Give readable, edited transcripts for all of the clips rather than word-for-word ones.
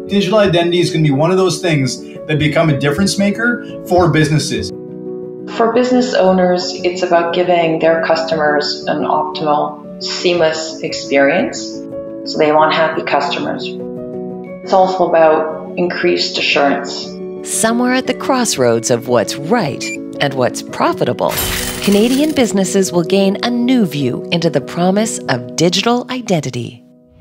Digital identity is going to be one of those things that become a difference maker for businesses. For business owners, it's about giving their customers an optimal, seamless experience. So they want happy customers. It's also about increased assurance. Somewhere at the crossroads of what's right and what's profitable, Canadian businesses will gain a new view into the promise of digital identity.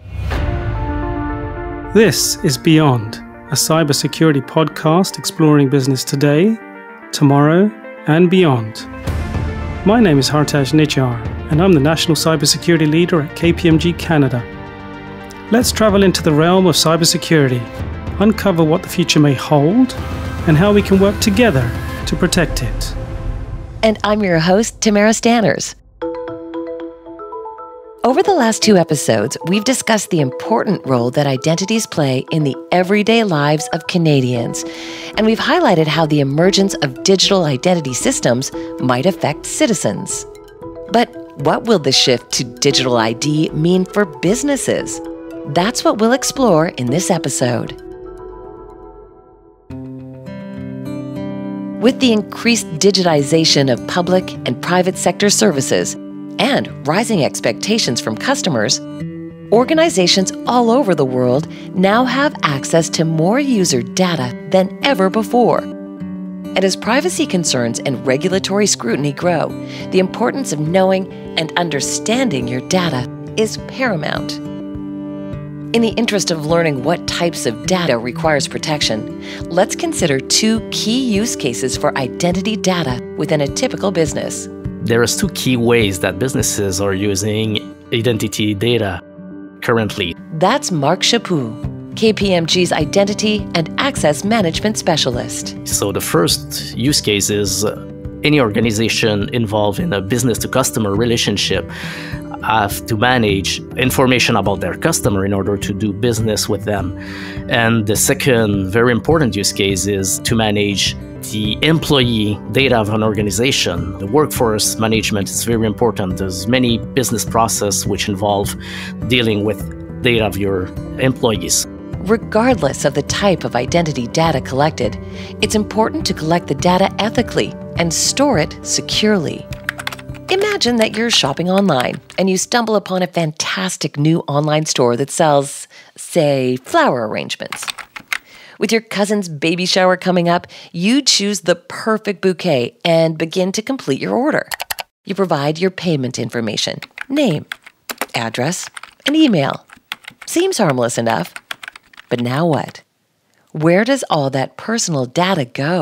This is Beyond, a cybersecurity podcast exploring business today, tomorrow, and beyond. My name is Hartaj Nijjar, and I'm the National Cybersecurity Leader at KPMG Canada. Let's travel into the realm of cybersecurity, uncover what the future may hold, and how we can work together to protect it. And I'm your host, Tamara Stanners. Over the last 2 episodes, we've discussed the important role that identities play in the everyday lives of Canadians. And we've highlighted how the emergence of digital identity systems might affect citizens. But what will the shift to digital ID mean for businesses? That's what we'll explore in this episode. With the increased digitization of public and private sector services, and rising expectations from customers, organizations all over the world now have access to more user data than ever before. And as privacy concerns and regulatory scrutiny grow, the importance of knowing and understanding your data is paramount. In the interest of learning what types of data requires protection, let's consider 2 key use cases for identity data within a typical business. There are 2 key ways that businesses are using identity data currently. That's Marc Chaput, KPMG's Identity and Access Management Specialist. So the first use case is any organization involved in a business-to-customer relationship have to manage information about their customer in order to do business with them. And the second very important use case is to manage the employee data of an organization. The workforce management is very important. There's many business processes which involve dealing with data of your employees. Regardless of the type of identity data collected, it's important to collect the data ethically and store it securely. Imagine that you're shopping online and you stumble upon a fantastic new online store that sells, say, flower arrangements. With your cousin's baby shower coming up, you choose the perfect bouquet and begin to complete your order. You provide your payment information, name, address, and email. Seems harmless enough. But now what? Where does all that personal data go?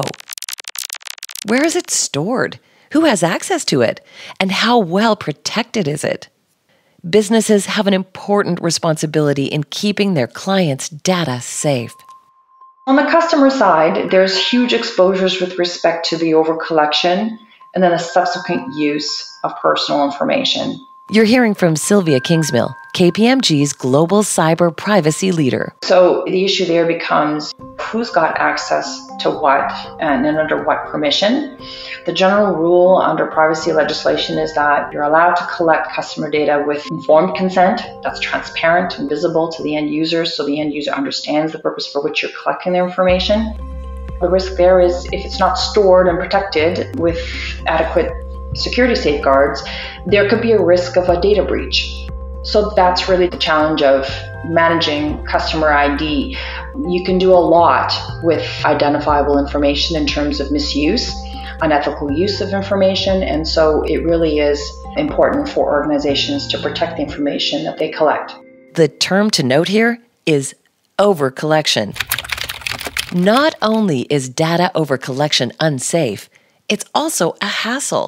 Where is it stored? Who has access to it? And how well protected is it? Businesses have an important responsibility in keeping their clients' data safe. On the customer side, there's huge exposures with respect to the overcollection and then the subsequent use of personal information. You're hearing from Sylvia Kingsmill, KPMG's Global Cyber Privacy Leader. So the issue there becomes who's got access to what and under what permission. The general rule under privacy legislation is that you're allowed to collect customer data with informed consent that's transparent and visible to the end user, so the end user understands the purpose for which you're collecting their information. The risk there is if it's not stored and protected with adequate security safeguards, there could be a risk of a data breach. So that's really the challenge of managing customer ID. You can do a lot with identifiable information in terms of misuse, unethical use of information, and so it really is important for organizations to protect the information that they collect. The term to note here is overcollection. Not only is data overcollection unsafe, it's also a hassle.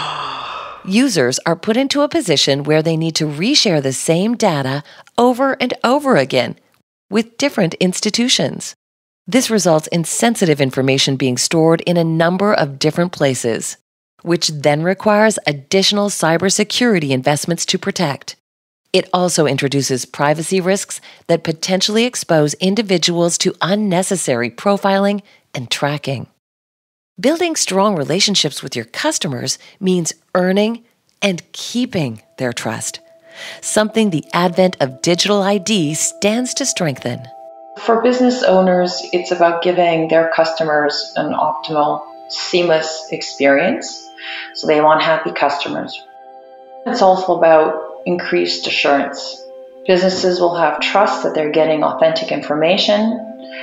Users are put into a position where they need to reshare the same data over and over again with different institutions. This results in sensitive information being stored in a number of different places, which then requires additional cybersecurity investments to protect. It also introduces privacy risks that potentially expose individuals to unnecessary profiling and tracking. Building strong relationships with your customers means earning and keeping their trust, something the advent of digital ID stands to strengthen. For business owners, it's about giving their customers an optimal, seamless experience. So they want happy customers. It's also about increased assurance. Businesses will have trust that they're getting authentic information,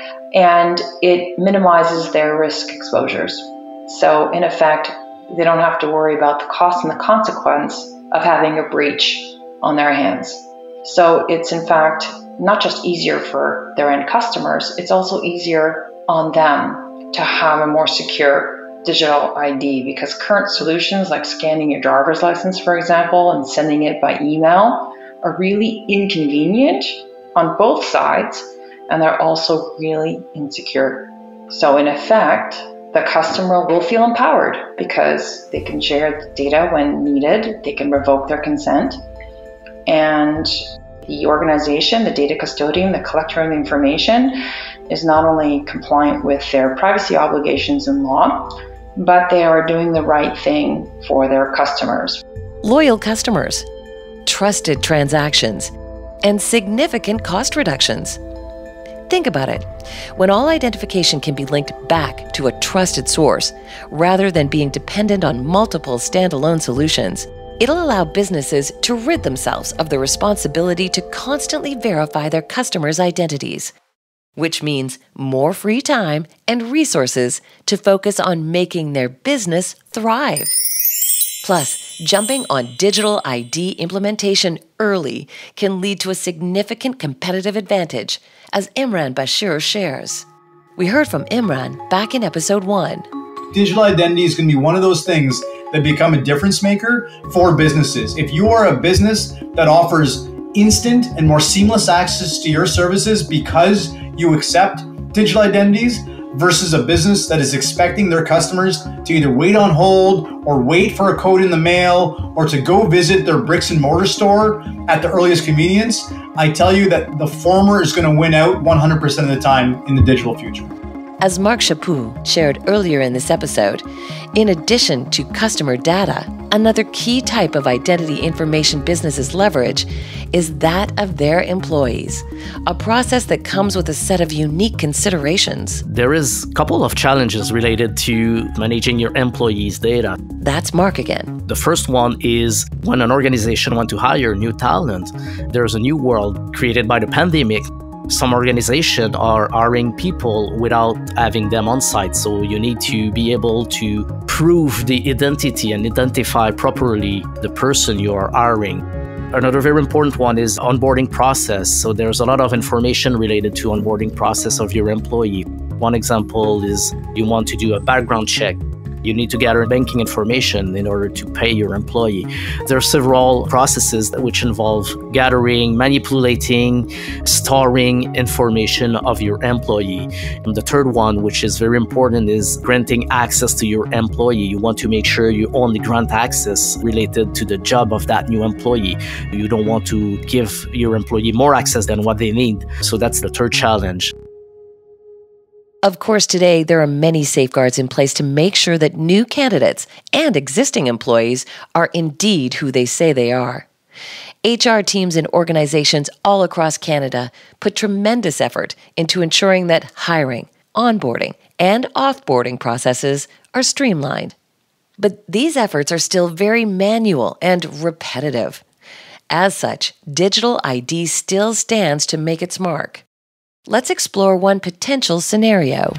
and it minimizes their risk exposures. So in effect, they don't have to worry about the cost and the consequence of having a breach on their hands. So it's in fact not just easier for their end customers, it's also easier on them to have a more secure digital ID, because current solutions like scanning your driver's license, for example, and sending it by email are really inconvenient on both sides, and they're also really insecure. So in effect, the customer will feel empowered because they can share the data when needed, they can revoke their consent, and the organization, the data custodian, the collector of information is not only compliant with their privacy obligations in law, but they are doing the right thing for their customers. Loyal customers, trusted transactions, and significant cost reductions. Think about it. When all identification can be linked back to a trusted source, rather than being dependent on multiple standalone solutions, it'll allow businesses to rid themselves of the responsibility to constantly verify their customers' identities, which means more free time and resources to focus on making their business thrive. Plus, jumping on digital ID implementation early can lead to a significant competitive advantage, as Imran Bashir shares. We heard from Imran back in episode 1. Digital identity is going to be one of those things that become a difference maker for businesses. If you are a business that offers instant and more seamless access to your services because you accept digital identities, versus a business that is expecting their customers to either wait on hold or wait for a code in the mail or to go visit their bricks and mortar store at the earliest convenience, I tell you that the former is going to win out 100% of the time in the digital future. As Marc Chaput shared earlier in this episode, in addition to customer data, another key type of identity information businesses leverage is that of their employees, a process that comes with a set of unique considerations. There is a couple of challenges related to managing your employees' data. That's Marc again. The first one is when an organization wants to hire new talent, there's a new world created by the pandemic. Some organizations are hiring people without having them on site, so you need to be able to prove the identity and identify properly the person you are hiring. Another very important one is onboarding process. So there's a lot of information related to onboarding process of your employee. One example is you want to do a background check. You need to gather banking information in order to pay your employee. There are several processes which involve gathering, manipulating, storing information of your employee. And the third one, which is very important, is granting access to your employee. You want to make sure you only grant access related to the job of that new employee. You don't want to give your employee more access than what they need. So that's the third challenge. Of course, today there are many safeguards in place to make sure that new candidates and existing employees are indeed who they say they are. HR teams in organizations all across Canada put tremendous effort into ensuring that hiring, onboarding, and offboarding processes are streamlined. But these efforts are still very manual and repetitive. As such, digital ID still stands to make its mark. Let's explore one potential scenario.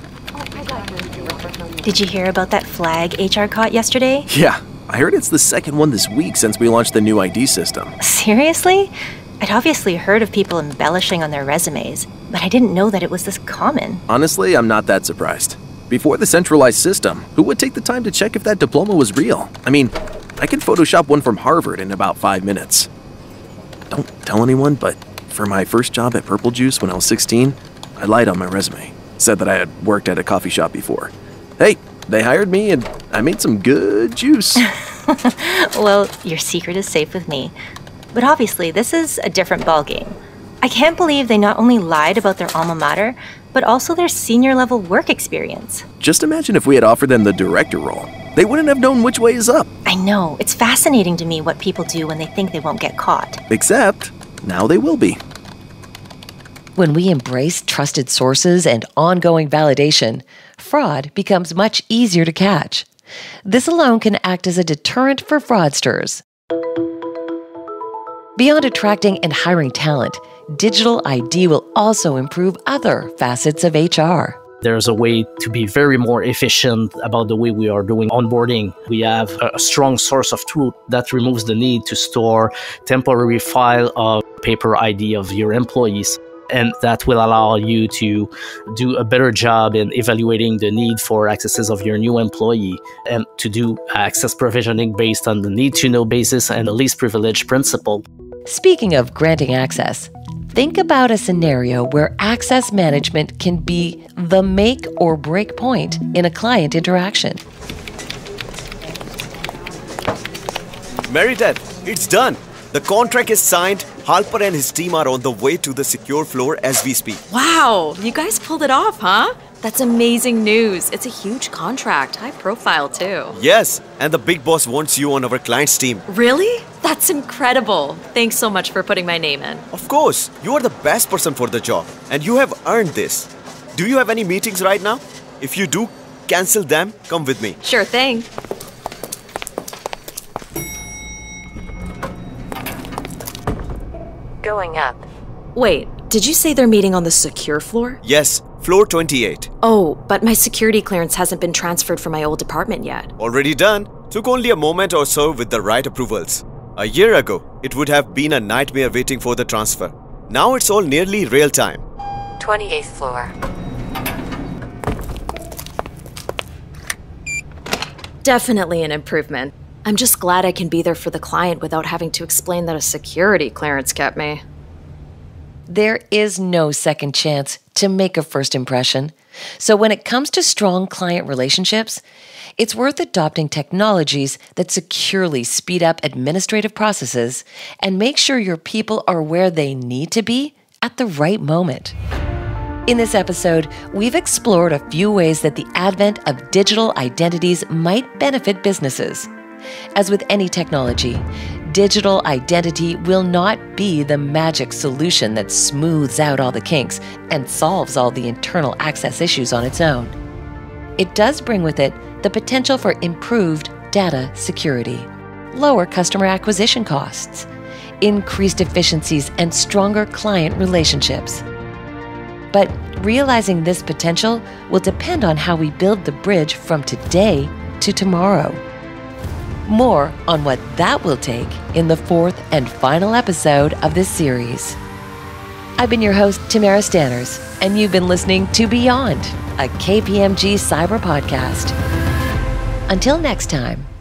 Did you hear about that flag HR caught yesterday? Yeah, I heard it's the second one this week since we launched the new ID system. Seriously? I'd obviously heard of people embellishing on their resumes, but I didn't know that it was this common. Honestly, I'm not that surprised. Before the centralized system, who would take the time to check if that diploma was real? I mean, I could Photoshop one from Harvard in about 5 minutes. Don't tell anyone, but for my first job at Purple Juice when I was 16, I lied on my resume. Said that I had worked at a coffee shop before. Hey, they hired me and I made some good juice. Well, your secret is safe with me. But obviously, this is a different ballgame. I can't believe they not only lied about their alma mater, but also their senior level work experience. Just imagine if we had offered them the director role. They wouldn't have known which way is up. I know, it's fascinating to me what people do when they think they won't get caught. Except, now they will be. When we embrace trusted sources and ongoing validation, fraud becomes much easier to catch. This alone can act as a deterrent for fraudsters. Beyond attracting and hiring talent, digital ID will also improve other facets of HR. There's a way to be very more efficient about the way we are doing onboarding. We have a strong source of truth that removes the need to store temporary file of paper ID of your employees. And that will allow you to do a better job in evaluating the need for accesses of your new employee and to do access provisioning based on the need-to-know basis and the least privilege principle. Speaking of granting access, think about a scenario where access management can be the make or break point in a client interaction. Meredith, it's done. The contract is signed. Harper and his team are on the way to the secure floor as we speak. Wow, you guys pulled it off, huh? That's amazing news. It's a huge contract, high profile too. Yes, and the big boss wants you on our client's team. Really? That's incredible. Thanks so much for putting my name in. Of course, you are the best person for the job, and you have earned this. Do you have any meetings right now? If you do, cancel them. Come with me. Sure thing. Going up. Wait, did you say they're meeting on the secure floor? Yes, floor 28. Oh, but my security clearance hasn't been transferred from my old department yet. Already done. Took only a moment or so with the right approvals. A year ago, it would have been a nightmare waiting for the transfer. Now it's all nearly real time. 28th floor. Definitely an improvement. I'm just glad I can be there for the client without having to explain that a security clearance kept me. There is no second chance to make a first impression. So when it comes to strong client relationships, it's worth adopting technologies that securely speed up administrative processes and make sure your people are where they need to be at the right moment. In this episode, we've explored a few ways that the advent of digital identities might benefit businesses. As with any technology, digital identity will not be the magic solution that smooths out all the kinks and solves all the internal access issues on its own. It does bring with it the potential for improved data security, lower customer acquisition costs, increased efficiencies, and stronger client relationships. But realizing this potential will depend on how we build the bridge from today to tomorrow. More on what that will take in the fourth and final episode of this series. I've been your host, Tamara Stanners, and you've been listening to Beyond, a KPMG cyber podcast. Until next time.